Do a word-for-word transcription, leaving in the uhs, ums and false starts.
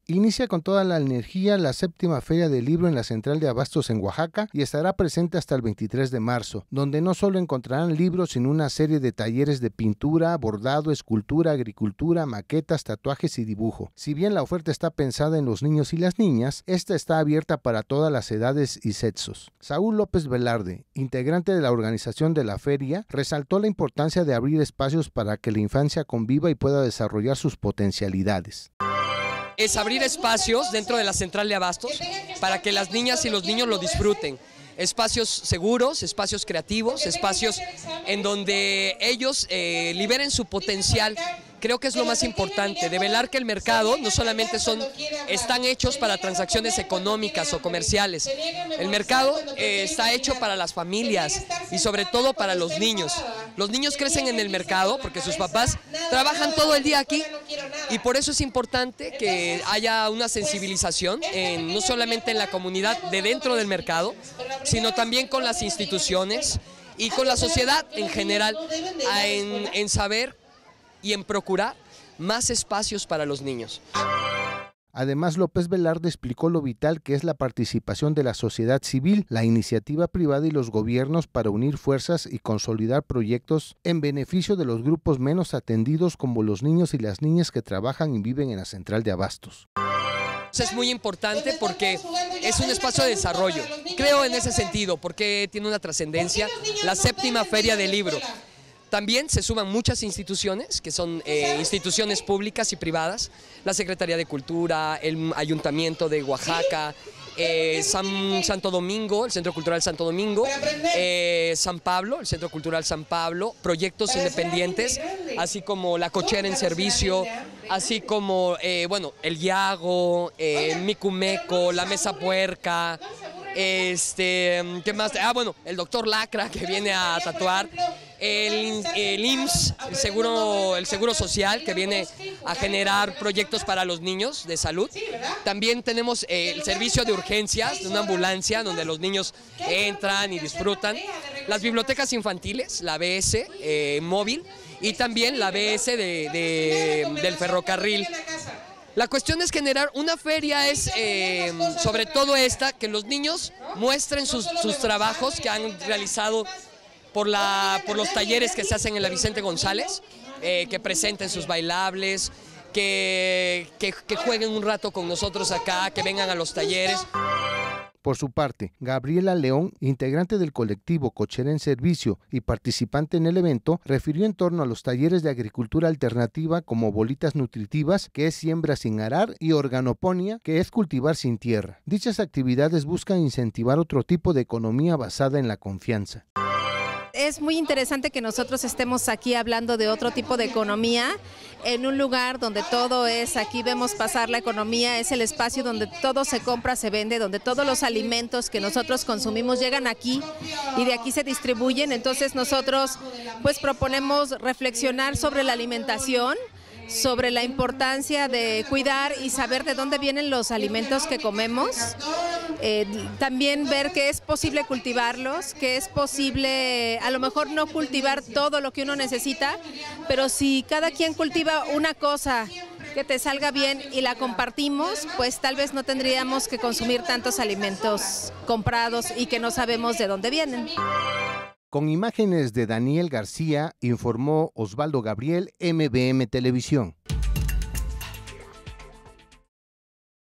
Inicia con toda la energía la séptima Feria del Libro en la Central de Abastos en Oaxaca y estará presente hasta el veintitrés de marzo, donde no solo encontrarán libros, sino una serie de talleres de pintura, bordado, escultura, agricultura, maquetas, tatuajes y dibujo. Si bien la oferta está pensada en los niños y las niñas, esta está abierta para todas las edades y sexos. Saúl López Velarde, integrante de la organización de la feria, resaltó la importancia de abrir espacios para que la infancia conviva y pueda desarrollar sus potencialidades. Es abrir espacios dentro de la Central de Abastos para que las niñas y los niños lo disfruten. Espacios seguros, espacios creativos, espacios en donde ellos eh, liberen su potencial. Creo que es lo más importante, de velar que el mercado no solamente son, están hechos para transacciones económicas o comerciales. El mercado eh, está hecho para las familias y sobre todo para los niños. Los niños crecen en el mercado porque sus papás trabajan todo el día aquí y por eso es importante que haya una sensibilización, en, no solamente en la comunidad de dentro del mercado, sino también con las instituciones y con la sociedad en general, en, en saber y en procurar más espacios para los niños. Además, López Velarde explicó lo vital que es la participación de la sociedad civil, la iniciativa privada y los gobiernos para unir fuerzas y consolidar proyectos en beneficio de los grupos menos atendidos como los niños y las niñas que trabajan y viven en la Central de Abastos. Es muy importante porque es un espacio de desarrollo, creo en ese sentido, porque tiene una trascendencia, la séptima Feria del Libro. También se suman muchas instituciones, que son eh, instituciones públicas y privadas, la Secretaría de Cultura, el Ayuntamiento de Oaxaca, eh, San, Santo Domingo, el Centro Cultural Santo Domingo, eh, San Pablo, el Centro Cultural San Pablo, proyectos independientes, así como La Cochera en Servicio, así como, eh, bueno, El Yago, eh, Micumeco, La Mesa Puerca, este, ¿qué más? Ah, bueno, el doctor Lacra, que viene a tatuar. El, el I M S S, el seguro, el seguro social, que viene a generar proyectos para los niños de salud. También tenemos eh, el servicio de urgencias de una ambulancia donde los niños entran y disfrutan. Las bibliotecas infantiles, la B S eh, móvil y también la B S de, de, del ferrocarril. La cuestión es generar una feria, es eh, sobre todo esta, que los niños muestren sus, sus trabajos que han realizado por, la, por los talleres que se hacen en la Vicente González, eh, que presenten sus bailables, que, que, que jueguen un rato con nosotros acá, que vengan a los talleres. Por su parte, Gabriela León, integrante del colectivo Cochera en Servicio y participante en el evento, refirió en torno a los talleres de agricultura alternativa como bolitas nutritivas, que es siembra sin arar, y organoponía, que es cultivar sin tierra. Dichas actividades buscan incentivar otro tipo de economía basada en la confianza. Es muy interesante que nosotros estemos aquí hablando de otro tipo de economía en un lugar donde todo es, aquí vemos pasar la economía, es el espacio donde todo se compra, se vende, donde todos los alimentos que nosotros consumimos llegan aquí y de aquí se distribuyen. Entonces nosotros pues proponemos reflexionar sobre la alimentación, sobre la importancia de cuidar y saber de dónde vienen los alimentos que comemos, eh, también ver que es posible cultivarlos, que es posible a lo mejor no cultivar todo lo que uno necesita, pero si cada quien cultiva una cosa que te salga bien y la compartimos, pues tal vez no tendríamos que consumir tantos alimentos comprados y que no sabemos de dónde vienen. Con imágenes de Daniel García, informó Osvaldo Gabriel, M B M Televisión.